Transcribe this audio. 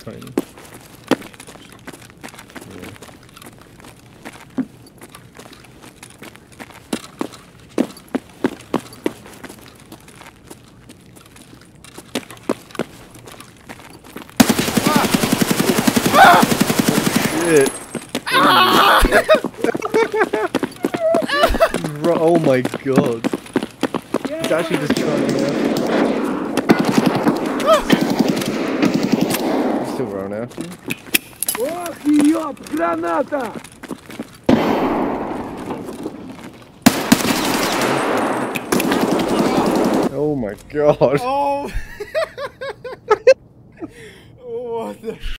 tiny. Yeah. Shit. Oh my god. He's actually just trying to... He's still running after you. Oh my god. Oh! What the